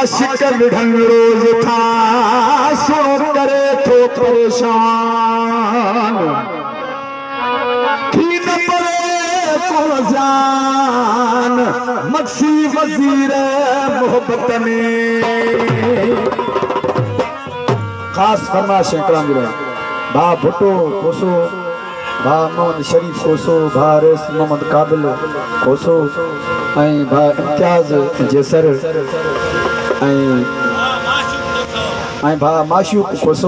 आशिक विढ़न रोज था सुन करे तो परेशान थी न परे कुलजान मक्सी वजीर मोहब्बत में खास फरमाइश कलाम जी भा भुट्टो कोसो भा मोहम्मद शरीफ कोसो भा रेस मोहम्मद काबिल कोसो भा इम्तियाज जेसर भा माशूक कोसो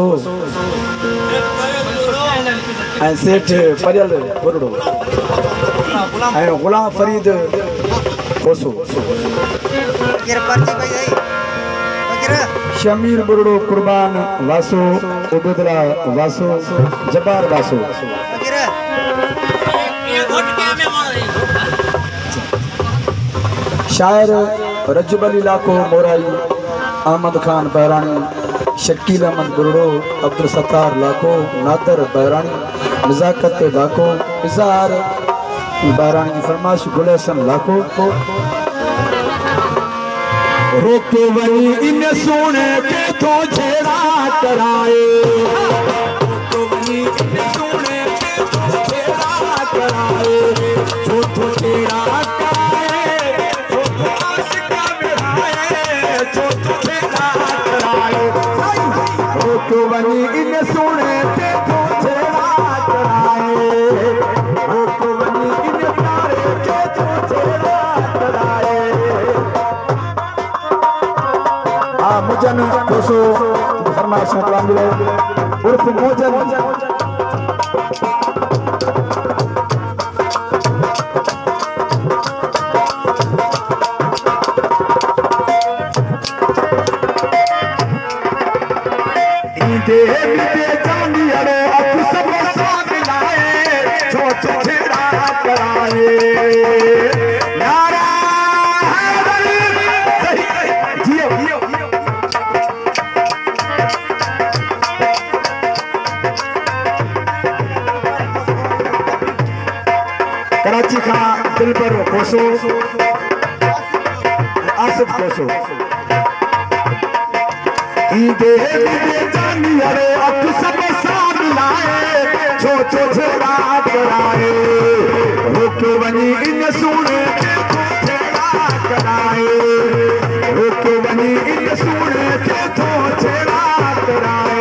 सेठ परियल बुरड़ो गुलाम फरीद कोसो शमीर बुरड़ो कुर्बान वासो उबेदुल्ला वासो जब्बार वासो शायर रजब अली लाको मोराई अहमद खान बहरानी शकील अहमद बुरड़ो अब्दुल सत्तार लाको नादर बहरानी नजाकत लाको इजहार बहरानी की फरमाइश गुलहसन लाको रोके वही इन सोने के तो छेड़ा कराए रोके वही इन सोने के तो छेड़ा कराए जो तो छेड़ा कराए जो तो आशिक बिठाए जो तो छेड़ा कराए रोके वही इन सोने के तो छेड़ा कराए रोके वही इन प्यारे के तो छेड़ा कराए मुजन कोसो फरमाइश कलाम दिले उर्फ मोजन दे जानी अरे अख सब साथ लाए जो छेड़ा कराए नारा जियो जियो कराची का दिलबर कोसो आसिफ कोसो दे जानी अरे अख सब साथ लाए छो छो छेड़ा कराए रोके वनी इन सोने के तो छेड़ा कराए रोके वनी इन सोने के तो छेड़ा कराए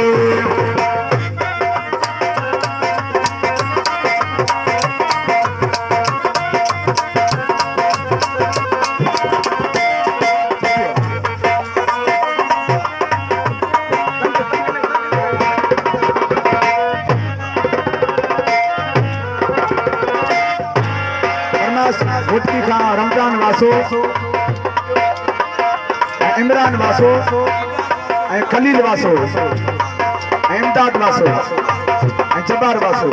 भुट्टी का रमजान वासो इमरान वासो खलील वासो इमदाद वासो जब्बार वासो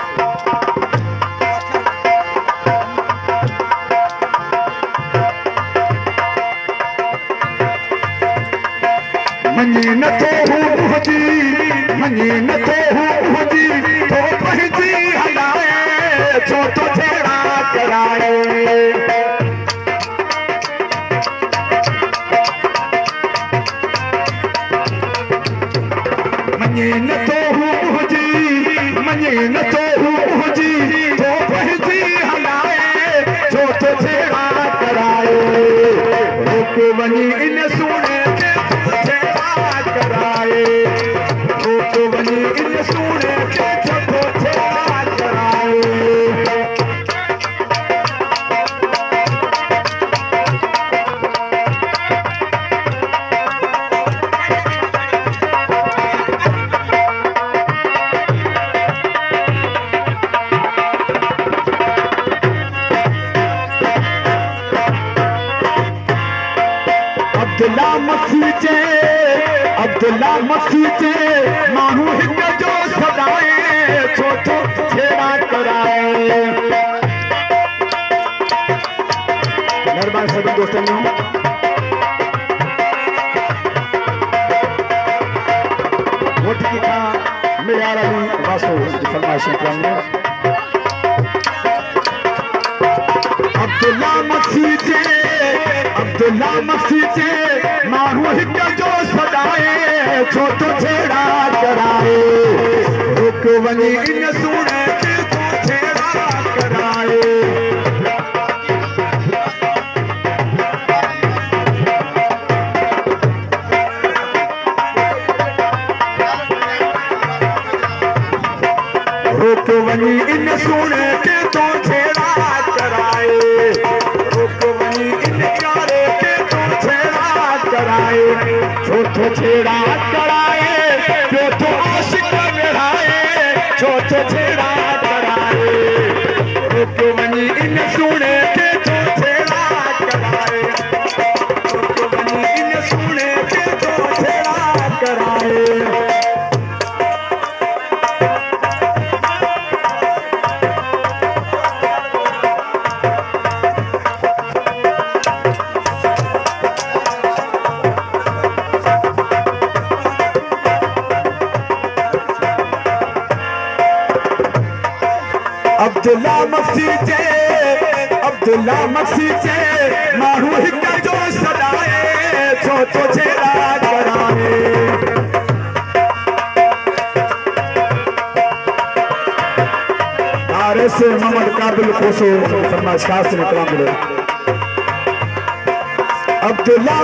मनी न तो हुजी मनी न तो हुजी तो पहुंची हलाए छो तो छेड़ा कराए मनी न तो हुजी मनी न तो हुजी तो पहुंची हलाए छो तो छेड़ा कराए रोके वनी इन सोने के तो छेड़ा कराए रोके वनी इन सोने के तो छेड़ा कराए अब्दुल्ला मसीचे मानू हिंद जो सदाए छो छो छेड़ा कराए मेहरबानी सभी दोस्तों वोट की था मेयार अली वासो की फरमाइश करेंगे अब्दुल्ला मसीचे माण्हू हिक जो सदाए छो तो छेड़ा कराए रुक वञी इन सुणे के तो छेड़ा कराए रुक वञी इन सुणे के तो छेड़ा कराए रुक वञी इन यारे के तो छेड़ा कराए छो तो छेड़ा कराए जो तो आशिक मिलाए छो तो छेड़ा कराए रुक वञी इन सुणे के तो छेड़ा कराए रुक वञी इन सुणे के तो छेड़ा कराए अब्दुल्ला मक्सी चे माण्हू हिक जो सदाए छो तो छेड़ा कराए आरएस मोहम्मद काबिल खोसो फरमाइश खास ने कलाम मिले अब्दुल्ला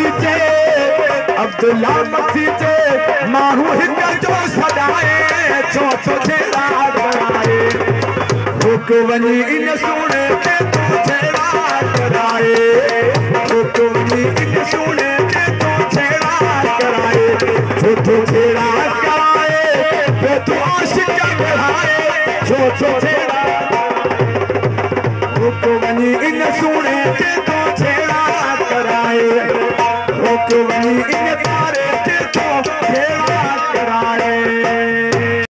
मक्सी चे माण्हू हिक जो सदाए छो तो छेड़ा कराए रुक वञी इन सुणे के तो छेड़ा कराए रुक वञी इन सुणे